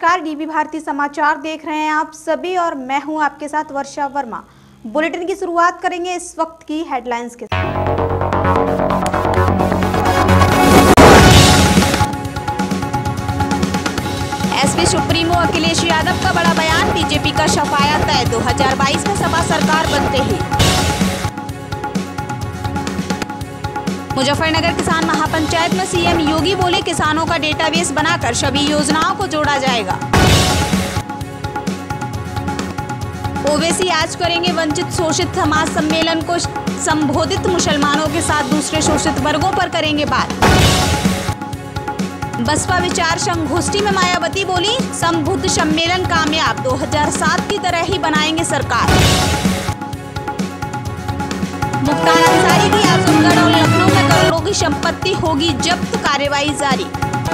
नमस्कार, डीबी भारती समाचार देख रहे हैं आप सभी और मैं हूं आपके साथ वर्षा वर्मा। बुलेटिन की शुरुआत करेंगे इस वक्त की हेडलाइंस के साथ। एसपी सुप्रीमो अखिलेश यादव का बड़ा बयान, बीजेपी का सफाया तय, 2022 में सपा सरकार बनते ही। मुजफ्फरनगर किसान महापंचायत में सीएम योगी बोले, किसानों का डेटाबेस बनाकर सभी योजनाओं को जोड़ा जाएगा। ओवैसी आज करेंगे वंचित शोषित समाज सम्मेलन को संबोधित, मुसलमानों के साथ दूसरे शोषित वर्गों पर करेंगे बात। बसपा विचार संगोष्ठी में मायावती बोली, संबुद्ध सम्मेलन कामयाब, 2007 की तरह ही बनाएंगे सरकार। मुख्तार अंसारी की आजमगढ़ और लखनऊ में करोड़ों की संपत्ति होगी जब्त, कार्रवाई जारी।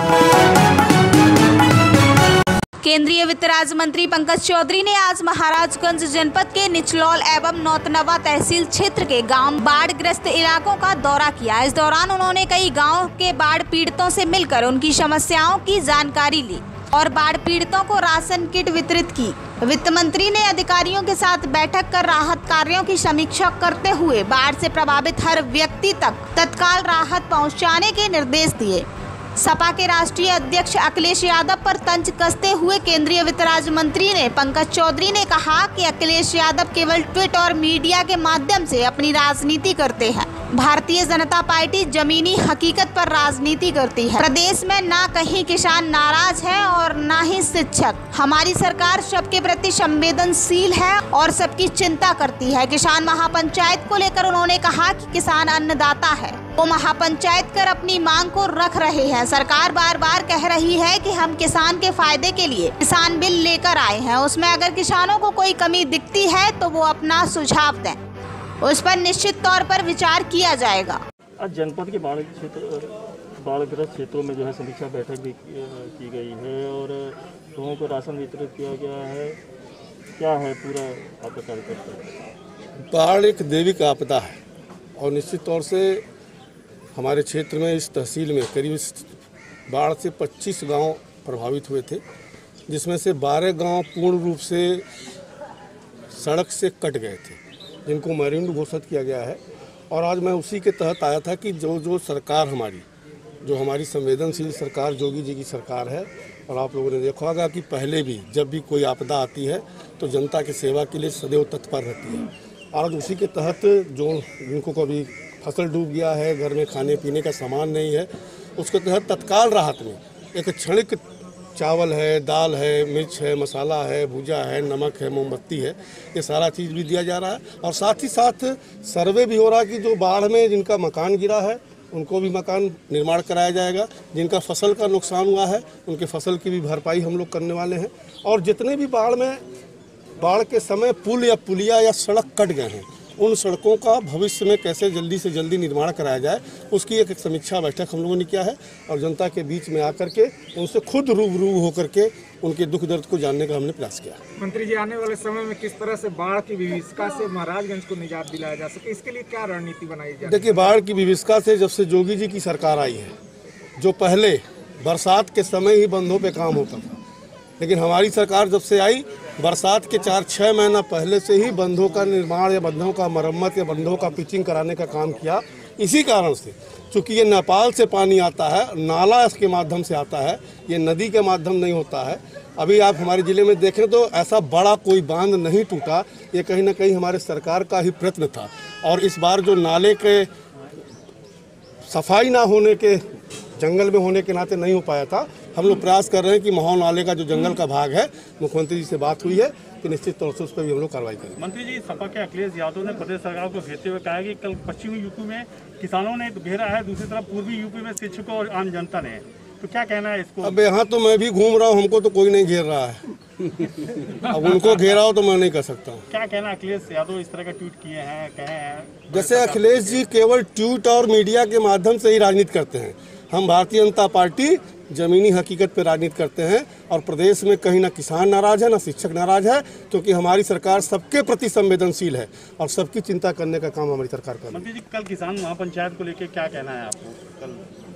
केंद्रीय वित्त राज्य मंत्री पंकज चौधरी ने आज महाराजगंज जनपद के निचलौल एवं नौतनवा तहसील क्षेत्र के गांव बाढ़ग्रस्त इलाकों का दौरा किया। इस दौरान उन्होंने कई गांवों के बाढ़ पीड़ितों से मिलकर उनकी समस्याओं की जानकारी ली और बाढ़ पीड़ितों को राशन किट वितरित की। वित्त मंत्री ने अधिकारियों के साथ बैठक कर राहत कार्यों की समीक्षा करते हुए बाढ़ से प्रभावित हर व्यक्ति तक तत्काल राहत पहुंचाने के निर्देश दिए। सपा के राष्ट्रीय अध्यक्ष अखिलेश यादव पर तंज कसते हुए केंद्रीय वित्त राज्य मंत्री ने पंकज चौधरी ने कहा कि अखिलेश यादव केवल ट्वीट और मीडिया के माध्यम से अपनी राजनीति करते हैं। भारतीय जनता पार्टी जमीनी हकीकत पर राजनीति करती है। प्रदेश में ना कहीं किसान नाराज है और ना ही शिक्षक। हमारी सरकार सबके प्रति संवेदनशील है और सबकी चिंता करती है। किसान महापंचायत को लेकर उन्होंने कहा कि किसान अन्नदाता है, वो महापंचायत कर अपनी मांग को रख रहे हैं। सरकार बार बार कह रही है कि हम किसान के फायदे के लिए किसान बिल लेकर आए हैं, उसमें अगर किसानों को कोई कमी दिखती है तो वो अपना सुझाव दें, उस पर निश्चित तौर पर विचार किया जाएगा। आज जनपद के बाढ़ग्रस्त क्षेत्रों में जो है समीक्षा बैठक भी की गई है और लोगों को राशन वितरित किया गया है। क्या है पूरा आपका कार्यक्रम? बाढ़ एक दैविक आपदा है और निश्चित तौर से हमारे क्षेत्र में इस तहसील में करीब बाढ़ से 25 गांव प्रभावित हुए थे, जिसमें से 12 गांव पूर्ण रूप से सड़क से कट गए थे, जिनको मरीन घोषित किया गया है। और आज मैं उसी के तहत आया था कि जो सरकार हमारी संवेदनशील सरकार योगी जी की सरकार है, और आप लोगों ने देखा होगा कि पहले भी जब भी कोई आपदा आती है तो जनता की सेवा के लिए सदैव तत्पर रहती है। और उसी के तहत जो जिनको कभी फसल डूब गया है, घर में खाने पीने का सामान नहीं है, उसके तहत तत्काल राहत में एक क्षणिक चावल है, दाल है, मिर्च है, मसाला है, भूजा है, नमक है, मोमबत्ती है, ये सारा चीज़ भी दिया जा रहा है। और साथ ही साथ सर्वे भी हो रहा है कि जो बाढ़ में जिनका मकान गिरा है उनको भी मकान निर्माण कराया जाएगा। जिनका फसल का नुकसान हुआ है उनके फसल की भी भरपाई हम लोग करने वाले हैं। और जितने भी बाढ़ के समय पुल या पुलिया या सड़क कट गए हैं, उन सड़कों का भविष्य में कैसे जल्दी से जल्दी निर्माण कराया जाए, उसकी एक समीक्षा बैठक हम लोगों ने किया है। और जनता के बीच में आकर के उनसे खुद रूबरू होकर के उनके दुख दर्द को जानने का हमने प्रयास किया। मंत्री जी, आने वाले समय में किस तरह से बाढ़ की विभीषिका से महाराजगंज को निजात दिलाया जा सके, इसके लिए क्या रणनीति बनाई जाए? देखिए, बाढ़ की विभीषिका से जब से योगी जी की सरकार आई है, जो पहले बरसात के समय ही बंधों पे काम होता था, लेकिन हमारी सरकार जब से आई, बरसात के 4-6 महीना पहले से ही बंधों का निर्माण या बंधों का मरम्मत या बंधों का पिचिंग कराने का काम किया। इसी कारण से, चूँकि ये नेपाल से पानी आता है, नाला इसके माध्यम से आता है, ये नदी के माध्यम नहीं होता है। अभी आप हमारे ज़िले में देखें तो ऐसा बड़ा कोई बांध नहीं टूटा, ये कहीं ना कहीं हमारे सरकार का ही प्रयत्न था। और इस बार जो नाले के सफाई ना होने के, जंगल में होने के नाते नहीं हो पाया था, हम लोग प्रयास कर रहे हैं कि माहौल नाले का जो जंगल का भाग है, मुख्यमंत्री जी से बात हुई है कि निश्चित तौर से उस पर भी हम लोग कार्रवाई करेंगे। मंत्री जी, सपा के अखिलेश यादव ने प्रदेश सरकार को घेरते हुए कहा कि कल पश्चिमी यूपी में किसानों ने घेरा है, दूसरी तरफ पूर्वी यूपी में शिक्षकों और आम जनता ने, तो क्या कहना है इसको? अब यहाँ तो मैं भी घूम रहा हूँ, हमको तो कोई नहीं घेर रहा है। अब उनको घेरा हो तो मैं नहीं कर सकता हूँ। क्या कहना, अखिलेश यादव इस तरह का ट्वीट किए हैं, कहे हैं? जैसे अखिलेश जी केवल ट्वीट और मीडिया के माध्यम से ही राजनीति करते हैं, हम भारतीय जनता पार्टी जमीनी हकीकत पर राजनीति करते हैं। और प्रदेश में कहीं ना किसान नाराज है, ना शिक्षक नाराज है, क्योंकि हमारी सरकार सबके प्रति संवेदनशील है और सबकी चिंता करने का काम हमारी सरकार कर रही है। मंत्री जी, कल किसान महापंचायत को लेकर क्या कहना है आपको? कल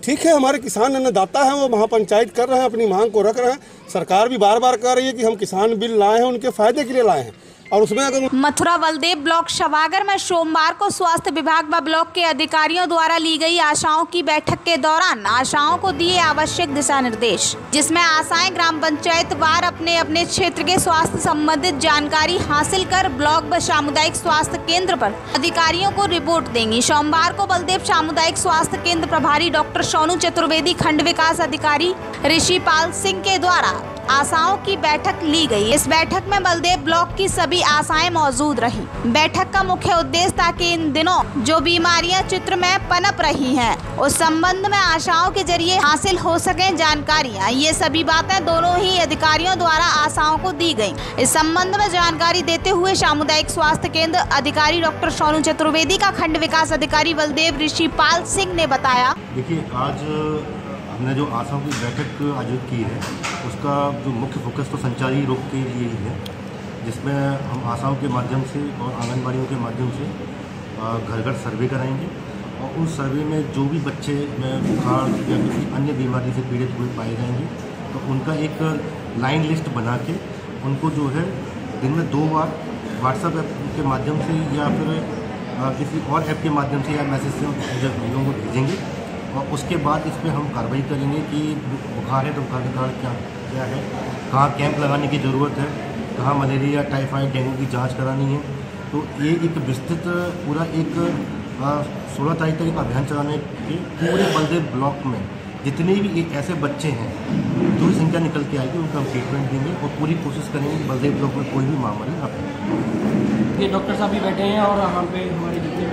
ठीक है, हमारे किसान अन्नदाता हैं, वो महापंचायत कर रहे हैं, अपनी मांग को रख रहे हैं। सरकार भी बार बार कह रही है कि हम किसान बिल लाए हैं, उनके फायदे के लिए लाए हैं। और उसमें अगर मथुरा बलदेव ब्लॉक शवागर में सोमवार को स्वास्थ्य विभाग व ब्लॉक के अधिकारियों द्वारा ली गई आशाओं की बैठक के दौरान आशाओं को दिए आवश्यक दिशा निर्देश, जिसमें आशाएं ग्राम पंचायत वार अपने अपने क्षेत्र के स्वास्थ्य संबंधित जानकारी हासिल कर ब्लॉक व सामुदायिक स्वास्थ्य केंद्र पर अधिकारियों को रिपोर्ट देंगी। सोमवार को बलदेव सामुदायिक स्वास्थ्य केंद्र प्रभारी डॉक्टर सोनू चतुर्वेदी, खंड विकास अधिकारी ऋषिपाल सिंह के द्वारा आशाओं की बैठक ली गई। इस बैठक में बलदेव ब्लॉक की सभी आशाएं मौजूद रही। बैठक का मुख्य उद्देश्य ताकि इन दिनों जो बीमारियां चित्र में पनप रही हैं, उस संबंध में आशाओं के जरिए हासिल हो सके जानकारियां। ये सभी बातें दोनों ही अधिकारियों द्वारा आशाओं को दी गई। इस संबंध में जानकारी देते हुए सामुदायिक स्वास्थ्य केंद्र अधिकारी डॉक्टर सोनू चतुर्वेदी का खंड विकास अधिकारी बलदेव ऋषिपाल सिंह ने बताया। देखिए, आज हमने जो आशाओं की बैठक आयोजित की है, उसका जो मुख्य फोकस तो संचारी रोग के लिए ही है, जिसमें हम आशाओं के माध्यम से और आंगनबाड़ियों के माध्यम से घर घर सर्वे कराएंगे और उस सर्वे में जो भी बच्चे में बुखार या किसी अन्य बीमारी से पीड़ित हुए पाए जाएंगे तो उनका एक लाइन लिस्ट बना के उनको जो है दिन में 2 बार व्हाट्सएप ऐप के माध्यम से या फिर किसी और ऐप के माध्यम से या मैसेज से हम लोगों को भेजेंगे और उसके बाद इस पर हम कार्रवाई करेंगे कि बुखार है तो बुखार का क्या है, कहाँ कैंप लगाने की ज़रूरत है, कहाँ मलेरिया, टाइफाइड, डेंगू की जांच करानी है। तो ये एक विस्तृत पूरा एक 16 तारीख तक अभियान चलाने के पूरे बलदेव ब्लॉक में जितने भी ऐसे बच्चे हैं जो संख्या निकल के आएगी उनको हम ट्रीटमेंट देंगे और पूरी कोशिश करेंगे कि बलदेव ब्लॉक में कोई भी महामारी ना फैले। ये डॉक्टर साहब भी बैठे हैं और यहाँ पे हमारे जितने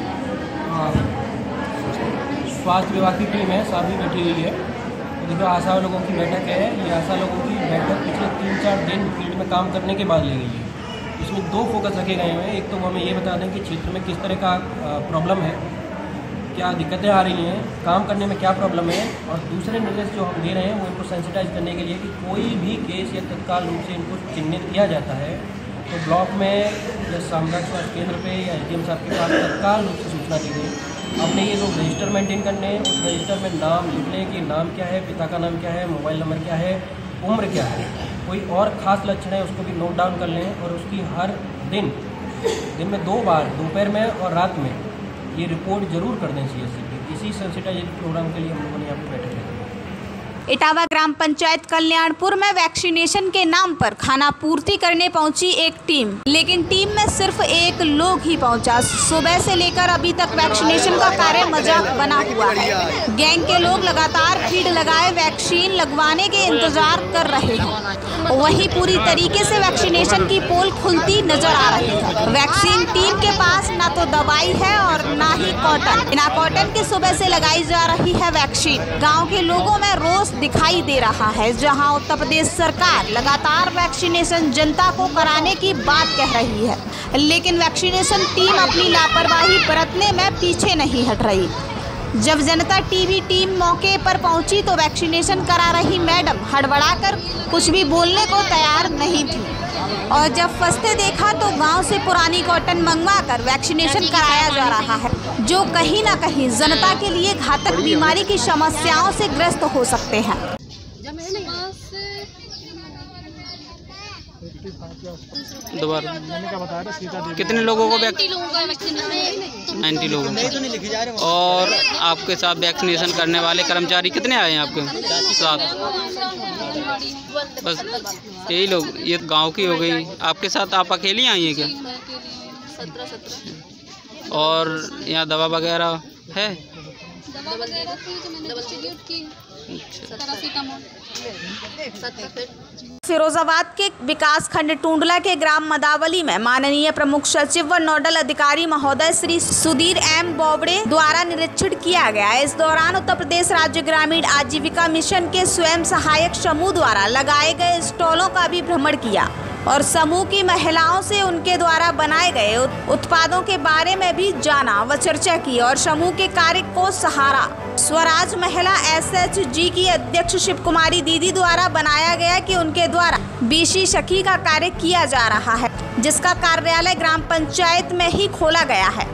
भी स्वास्थ्य विभाग की टीम है सब भी बैठी हुई है। देखो, आशा लोगों की बैठक है। ये आशा लोगों की बैठक पिछले 3-4 दिन फील्ड में काम करने के बाद ली गई है। इसमें 2 फोकस रखे गए हैं। एक तो हमें ये बता दें कि क्षेत्र में किस तरह का प्रॉब्लम है, क्या दिक्कतें आ रही हैं, काम करने में क्या प्रॉब्लम है, और दूसरे निर्देश जो हम दे रहे हैं वो इनको सेंसिटाइज करने के लिए कि कोई भी केस या तत्काल रूप से इनको चिन्हित किया जाता है तो ब्लॉक में या सामुदायिक स्वास्थ्य केंद्र पे या एसडीएम साहब के पास तत्काल रूप से सूचना दी गई। अपने ये लोग रजिस्टर मेंटेन करने हैं, उस रजिस्टर में नाम लिख लें कि नाम क्या है, पिता का नाम क्या है, मोबाइल नंबर क्या है, उम्र क्या है, कोई और ख़ास लक्षण है उसको भी नोट डाउन कर लें और उसकी हर दिन में 2 बार दोपहर में और रात में ये रिपोर्ट जरूर कर दें सीएससी पे। इसी सेंसिटाइजेशन प्रोग्राम के लिए हम लोगों ने यहाँ पर बैठे हैं। इटावा ग्राम पंचायत कल्याणपुर में वैक्सीनेशन के नाम पर खाना पूर्ति करने पहुंची एक टीम, लेकिन टीम में सिर्फ 1 लोग ही पहुंचा। सुबह से लेकर अभी तक वैक्सीनेशन का कार्य मजाक बना हुआ है। गैंग के लोग लगातार भीड़ लगाए वैक्सीन लगवाने के इंतजार कर रहे हैं। वहीं पूरी तरीके से वैक्सीनेशन की पोल खुलती नजर आ रही है। वैक्सीन टीम के पास ना तो दवाई है और ना ही कॉटन। बिना कॉटन के सुबह से लगाई जा रही है वैक्सीन। गाँव के लोगों में रोष दिखाई दे रहा है, जहां उत्तर प्रदेश सरकार लगातार वैक्सीनेशन जनता को कराने की बात कह रही है, लेकिन वैक्सीनेशन टीम अपनी लापरवाही बरतने में पीछे नहीं हट रही। जब जनता टीवी टीम मौके पर पहुंची तो वैक्सीनेशन करा रही मैडम हड़बड़ाकर कुछ भी बोलने को तैयार नहीं थी और जब फंसते देखा तो गांव से पुरानी कॉटन मंगवाकर वैक्सीनेशन कराया जा रहा है, जो कहीं ना कहीं जनता के लिए घातक बीमारी की समस्याओं से ग्रस्त हो सकते हैं। दोबारा कितने लोगों को 90 लोगों को। और आपके साथ वैक्सीनेशन करने वाले कर्मचारी कितने आए हैं आपके साथ? बस यही लोग। ये गांव की हो गई। आपके साथ आप अकेली आई हैं क्या? 17 और यहाँ दवा वगैरह है? फिरोजाबाद के विकास खंड टूंडला के ग्राम मदावली में माननीय प्रमुख सचिव व नोडल अधिकारी महोदय श्री सुधीर एम बोबड़े द्वारा निरीक्षण किया गया। इस दौरान उत्तर प्रदेश राज्य ग्रामीण आजीविका मिशन के स्वयं सहायक समूह द्वारा लगाए गए स्टॉलों का भी भ्रमण किया और समूह की महिलाओं से उनके द्वारा बनाए गए उत्पादों के बारे में भी जाना व चर्चा की और समूह के कार्य को सहारा। स्वराज महिला SHG की अध्यक्ष शिव कुमारी दीदी द्वारा बनाया गया कि उनके द्वारा बीसी सखी का कार्य किया जा रहा है, जिसका कार्यालय ग्राम पंचायत में ही खोला गया है।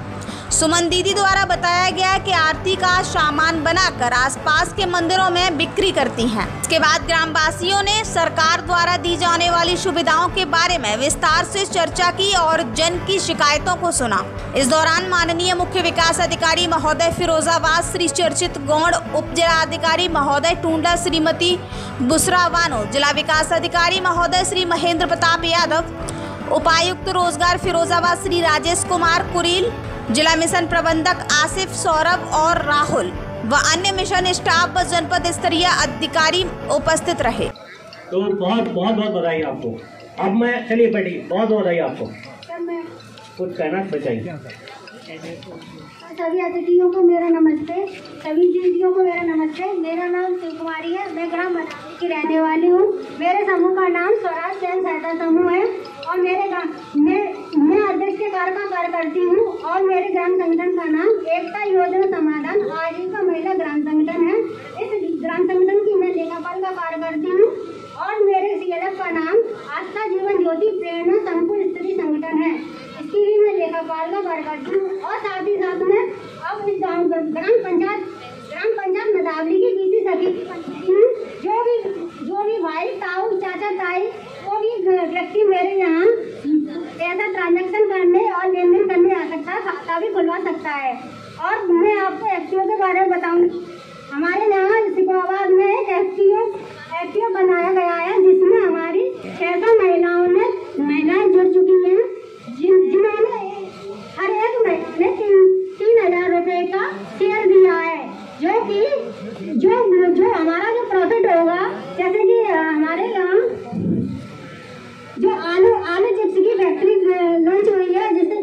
सुमन दीदी द्वारा बताया गया कि आरती का सामान बनाकर आसपास के मंदिरों में बिक्री करती हैं। इसके बाद ग्रामवासियों ने सरकार द्वारा दी जाने वाली सुविधाओं के बारे में विस्तार से चर्चा की और जन की शिकायतों को सुना। इस दौरान माननीय मुख्य विकास अधिकारी महोदय फिरोजाबाद श्री चर्चित गौड़, उप जिलाधिकारी महोदय टूंडला श्रीमती बुसरा बानो, जिला विकास अधिकारी महोदय श्री महेंद्र प्रताप यादव, उपायुक्त रोजगार फिरोजाबाद श्री राजेश कुमार कुरील, जिला मिशन प्रबंधक आसिफ सौरभ और राहुल व अन्य मिशन स्टाफ व जनपद स्तरीय अधिकारी उपस्थित रहे। तो बहुत बहुत बधाई आपको। अब मैं चलिए बैठिए, बहुत बधाई आपको। कुछ कहना बताइए। सभी अतिथियों को मेरा नमस्ते, सभी दीदियों को मेरा नमस्ते। मेरा नाम शिव कुमारी है, मैं ग्राम मनाली की रहने वाली हूँ। मेरे समूह का नाम स्वराज जन सहायता समूह है और मैं अध्यक्ष के कार्य करती हूँ और मेरे ग्राम संगठन का नाम एकता योजना समाधान आजीविका महिला ग्राम संगठन है। इस ग्राम संगठन की मैं लेखापाल का कार्य करती हूँ और मेरे CLF का नाम आस्था जीवन ज्योति प्रेरणा संपूर्ण स्त्री संगठन है। इसकी भी मैं लेखापाल का कार्य करती हूँ और साथ ही साथ में अब इस ग्राम पंचायत मदावली की बीसी सखी की पंचायत हूँ। जो भी भाई ताऊ चाचा ताई वो भी व्यक्ति मेरे यहाँ ऐसा ट्रांजैक्शन करने और लेन देन करने आ सकता है, खाता भी खुलवा सकता है। और मैं आपको FTO के बारे में बताऊंगी। हमारे यहाँ सिकोहाबाद में एक FTO बनाया गया है जिसमें हमारी 600 महिलाएं जुड़ चुकी हैं, जिन्होंने हर एक महीने 3,000 रुपए का शेयर दिया है, जो कि जो हमारा जो प्रॉफिट होगा, जैसे कि हमारे यहाँ जो आलू चिप्स की फैक्ट्री लॉन्च हुई है, जिससे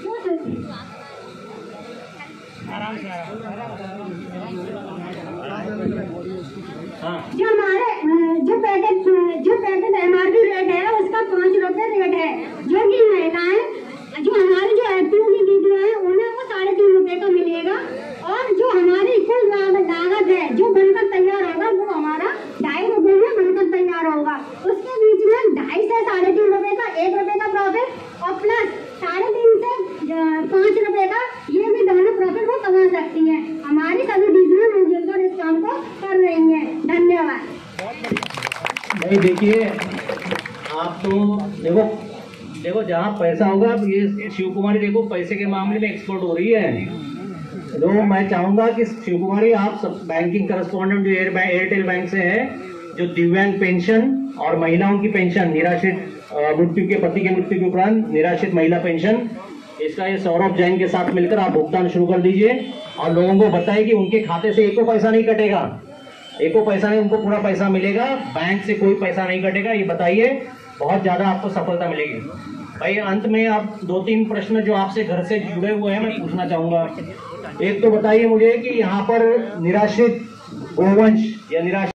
जो हमारे जो पैकेट MRP रेट है उसका 5 रुपए रेट है, जो कि महिलाएं जो हमारी जो FTO की दीदी है उन्हें वो 3.5 रुपए का मिलेगा और जो हमारी कुल लागत है जो बनकर तैयार होगा वो हमारा 2.5 रुपए में बनकर तैयार होगा। उसके बीच में 2.5 से 3.5 रुपए का 1 रुपए का प्रॉफिट और प्लस 3.5 से 5 रुपए का ये भी दोनों प्रॉफिट वो कमा सकती है। हमारी सभी दीदियां मिलकर इस काम को कर रही है। धन्यवाद। नहीं देखिए, आप तो देखो जहाँ पैसा होगा, ये शिव कुमारी देखो पैसे के मामले में एक्सपर्ट हो रही है। तो मैं चाहूंगा कि शिव कुमारी आप सब बैंकिंग करस्पॉन्डेंट जो एयरटेल बैंक से है, जो दिव्यांग पेंशन और महिलाओं की पेंशन, निराश्रित मृत्यु के पति के मृत्यु के उपरांत निराश्रित महिला पेंशन, इसका ये सौरभ जैन के साथ मिलकर आप भुगतान शुरू कर दीजिए और लोगों को बताइए कि उनके खाते से एको पैसा नहीं कटेगा, एको पैसा नहीं, उनको पूरा पैसा मिलेगा, बैंक से कोई पैसा नहीं कटेगा। ये बताइए, बहुत ज्यादा आपको सफलता मिलेगी। भाई अंत में आप 2-3 प्रश्न जो आपसे घर से जुड़े हुए हैं मैं पूछना चाहूंगा। एक तो बताइए मुझे कि यहाँ पर निराश्रित गोवंश या निराश्रित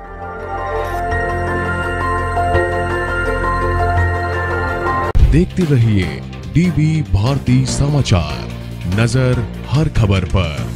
देखते रहिए DB भारती समाचार, नजर हर खबर पर।